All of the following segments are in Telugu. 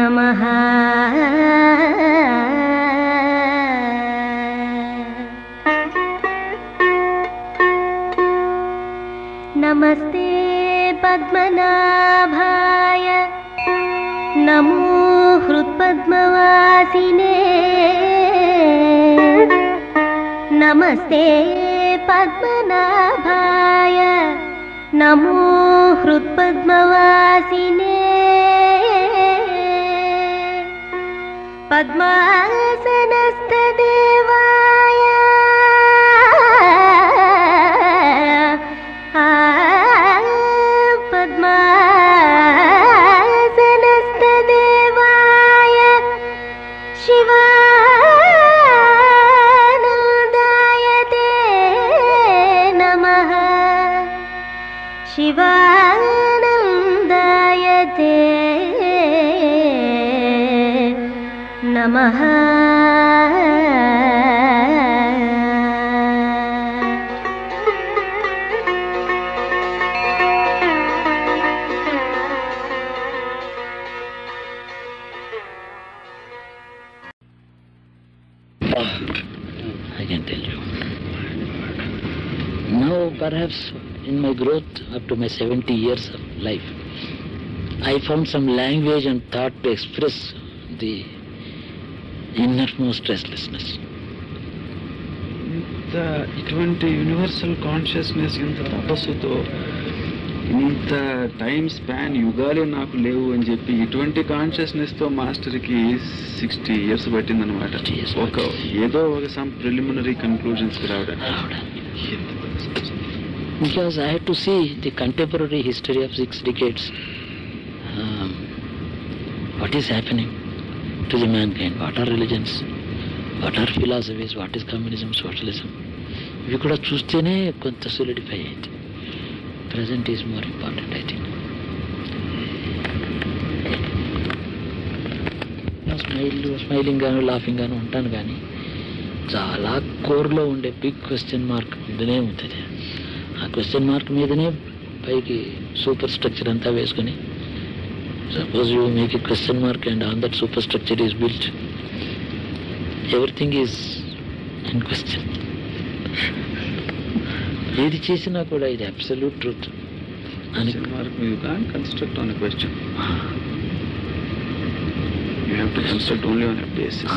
నమః. నమస్తే పద్మనాభాయ నమో హృత్పద్మవాసినే. నమస్తే పద్మనాభాయ నమో హృత్పద్మవాసినే. పద్మాసనస్థదేవాయ పద్మాసనస్థదేవాయ శివానందాయ తే నమః. శివానందాయ తే నమః. I can tell you. Now perhaps in my growth up to my 70 years of life, I found some language and thought to express the innermost restlessness. ఇటువంటి యూనివర్సల్ కాన్షియస్నెస్ ఇంత తపస్సుతో ఇంత టైం స్పాన్ యుగాలే నాకు లేవు అని చెప్పి ఇటువంటి కాన్షియస్నెస్తో మాస్టర్కి 60 years పట్టిందనమాట. ఏదో ఒక సమ్ ప్రిలిమినరీ కన్క్లూజన్స్కి రావడానికి. Because I had to see the contemporary history of 6 decades. What is happening to the mankind? What are religions? What are philosophies? What is communism, socialism? ఇవి కూడా చూస్తేనే కొంత solidify అయింది. Present is more important, I think. Smiling గాను లాఫింగ్ గాను ఉంటాను కానీ చాలా కోర్లో ఉండే బిగ్ క్వశ్చన్ మార్క్ మీదనే ఉంటుంది. ఆ క్వశ్చన్ మార్క్ మీదనే పైకి సూపర్ స్ట్రక్చర్ అంతా వేసుకొని suppose you make a question mark and on that superstructure is built, everything is in question. ఏది చేసినా కూడా ఇది అబ్సల్యూట్ ట్రూత్ అని. Mark you can't construct on a question. You have to construct only on a basis.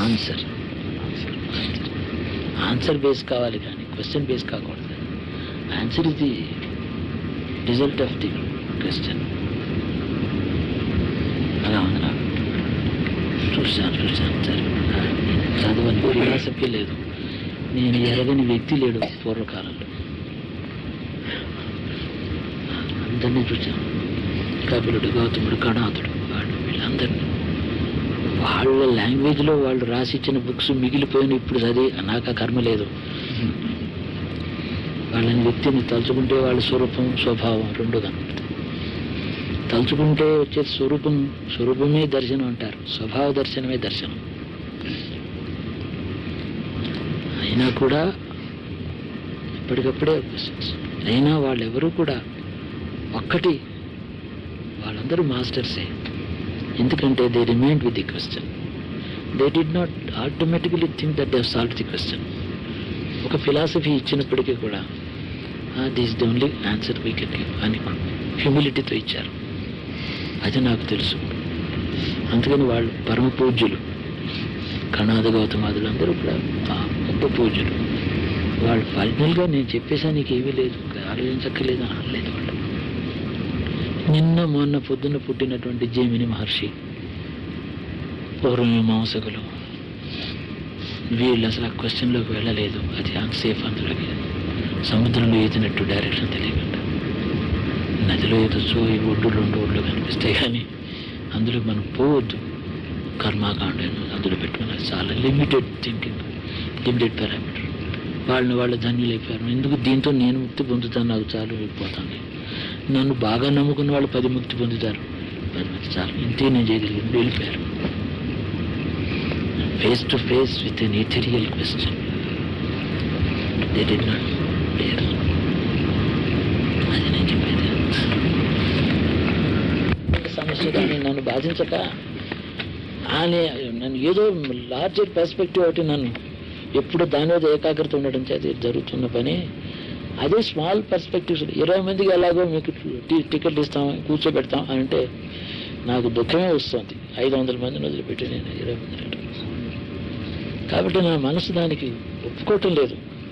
Answer base కావాలి కానీ క్వశ్చన్ బేస్ కాకూడదు. Answer is the result of the question. అలా ఉంది నాకు. చూశాను సరే. చదవని ఫిలాసఫీ లేదు, నేను ఎరగని వ్యక్తి లేడు పూర్వకాలంలో. అందరినీ చూశాను. కపిలుడు, గౌతముడు, కణాదుడు, వాడు వీళ్ళందరినీ వాళ్ళ లాంగ్వేజ్లో వాళ్ళు రాసిచ్చిన బుక్స్ మిగిలిపోయిన ఇప్పుడు చదివి నాకు ఆ కర్మ లేదు. వాళ్ళని వ్యక్తిని తలుచుకుంటే వాళ్ళ స్వరూపం స్వభావం రెండు కనపడతాయి. తలుచుకుంటే వచ్చే స్వరూపమే దర్శనం అంటారు, స్వభావ దర్శనమే దర్శనం. అయినా కూడా ఎప్పటికప్పుడే క్వశ్చన్స్. అయినా వాళ్ళెవరూ కూడా ఒక్కటి, వాళ్ళందరూ మాస్టర్సే. ఎందుకంటే they remind with the question. They did not automatically think that they solve the question. ఒక ఫిలాసఫీ ఇచ్చినప్పటికీ కూడా this the only answer we can give అని హ్యూమిలిటీతో ఇచ్చారు. అది నాకు తెలుసు. అందుకని వాళ్ళు పరమ పూజ్యులు. కణాద, గౌతమాదులు అందరూ కూడా గొప్ప పూజ్యులు. వాళ్ళు ఫైనల్గా నేను చెప్పేసా నీకు ఏమీ లేదు, ఆలోచించక్కర్లేదు అనలేదు వాళ్ళు. నిన్న మొన్న పొద్దున్న పుట్టినటువంటి జైమిని మహర్షి, పూర్వమీమాంసకులు, వీళ్ళు అసలు ఆ క్వశ్చన్లోకి వెళ్ళలేదు. అది అన్సేఫ్. అందులోకి సముద్రంలో ఈతినట్టు డైరెక్షన్ తెలియకుండా నదిలో ఈతొచ్చు. ఈ ఒడ్డు 2 ఒడ్లు కనిపిస్తాయి కానీ అందులో మనం పోవద్దు. కర్మాకాండ అందులో పెట్టుకున్నది చాలా లిమిటెడ్ థింకింగ్, లిమిటెడ్ పారామీటర్. వాళ్ళు ధన్యులైపోయారు. ఎందుకు దీంతో నేను ముక్తి పొందుతాను, నాకు చాలు వెళ్ళిపోతాను. నన్ను బాగా నమ్ముకున్న వాళ్ళు 10 ముక్తి పొందుతారు, 10 మంది చాలు, ఇంతే నేను చేయగలిగింది. వెళ్ళిపోయారు face to face with an ethereal question. They did not dare. అది నేను చెప్పేది. సమస్య కానీ నన్ను బాధించక అనే నన్ను ఏదో లార్జర్ పర్స్పెక్టివ్ ఒకటి నన్ను ఎప్పుడు దాని మీద ఏకాగ్రత ఉండడం చేత జరుగుతున్న పని. అదే స్మాల్ పర్స్పెక్టివ్స్ 20 మందికి ఎలాగో మీకు టికెట్లు ఇస్తాం కూర్చోబెడతాం అని అంటే నాకు దుఃఖమే వస్తుంది. 500 మందిని వదిలిపెట్టి నేను 20 మంది. కాబట్టి నా మనసు దానికి ఒప్పుకోవటం లేదు.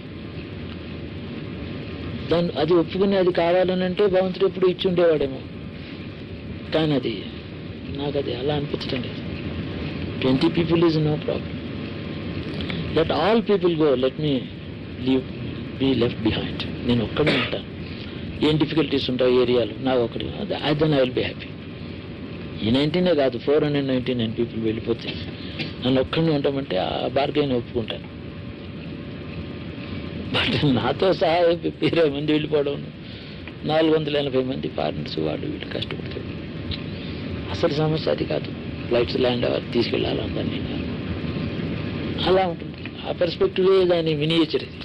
అది ఒప్పుకుని అది కావాలని అంటే భగవంతుడు ఎప్పుడు ఇచ్చి ఉండేవాడేమో, కానీ అది నాకు అది అలా అనిపించడం లేదు. 20 people is no problem. Let all people go, let me be left behind. నేను ఒక్కడే ఉంటాను. ఏం డిఫికల్టీస్ ఉంటాయి ఏరియాలో నాకు ఒకటి, then I will be happy. ఈ 19 కాదు 499 people వెళ్ళిపోతే నన్ను ఒక్కడిని ఉంటామంటే ఆ బార్గైన్ ఒప్పుకుంటాను. బట్ నాతో సహా 20 మంది వెళ్ళిపోవడం, 480 మంది ఫారినర్స్ వాళ్ళు వీళ్ళు కష్టపడతారు. అసలు సమస్య అది కాదు. ఫ్లైట్స్ ల్యాండ్ అవ్వాలి, తీసుకెళ్ళాలి అందరినీ, అలా ఉంటుంది. ఆ పర్స్పెక్టివ్ దాని మినియేచర్. ఇది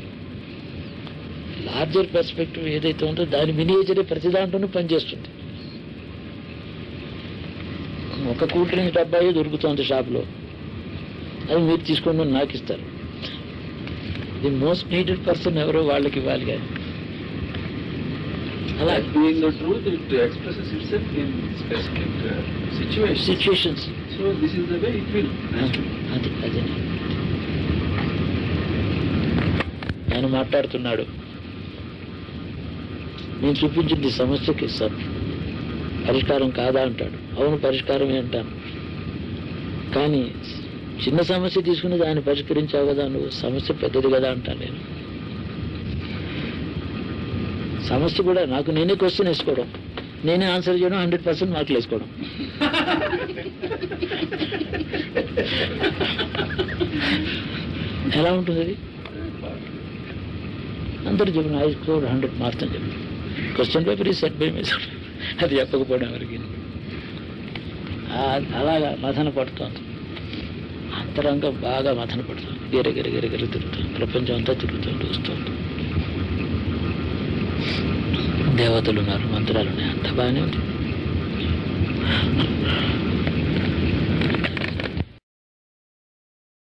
లార్జర్ పర్స్పెక్టివ్ ఏదైతే ఉందో దాని మినియేచరే ప్రతి దాంట్లోనూ పనిచేస్తుంది. ఒక కూల్ డ్రింక్ డబ్బాయి దొరుకుతుంది షాప్లో, అది మీరు తీసుకోండి నాకు ఇస్తారు. ది మోస్ట్ నీడెడ్ పర్సన్ ఎవరో వాళ్ళకి ఇవ్వాలి. కానీ అలా being the truth, it expresses itself in specific situations. So this is the way it will naturally. అదే ఆయన మాట్లాడుతున్నాడు. నేను చూపించింది సమస్యకి పరిష్కారం కాదా అంటాడు. అవును పరిష్కారమే అంటాను, కానీ చిన్న సమస్య తీసుకుని దాన్ని పరిష్కరించావు కదా నువ్వు, సమస్య పెద్దది కదా అంటాను నేను. సమస్య కూడా నాకు నేనే క్వశ్చన్ వేసుకోవడం, నేనే ఆన్సర్ చేయడం, 100% మార్కులు వేసుకోవడం. ఎలా ఉంటుంది అది? అందరూ చెప్పిన ఐ స్కోర్ 100 మార్క్స్ అని చెప్పి క్వశ్చన్ పేపర్ ఈ సెట్ బై మిస్, అది చెప్పకపోవడం ఎవరికి. అలాగా మథన పడుతోంది, అంతరంగం బాగా మథన పడుతుంది. గిరగిరి తిరుగుతుంది, ప్రపంచం అంతా తిరుగుతుంది, వస్తుంది. దేవతలు ఉన్నారు, మంత్రాలు ఉన్నాయి, అంత బాగానే ఉంది.